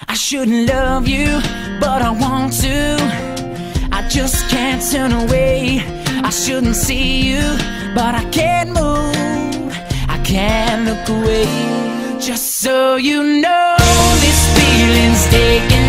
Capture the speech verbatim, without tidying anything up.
I shouldn't love you, but I want to. I just can't turn away. I shouldn't see you, but I can't move. I can't look away. Just so you know, this feeling's taking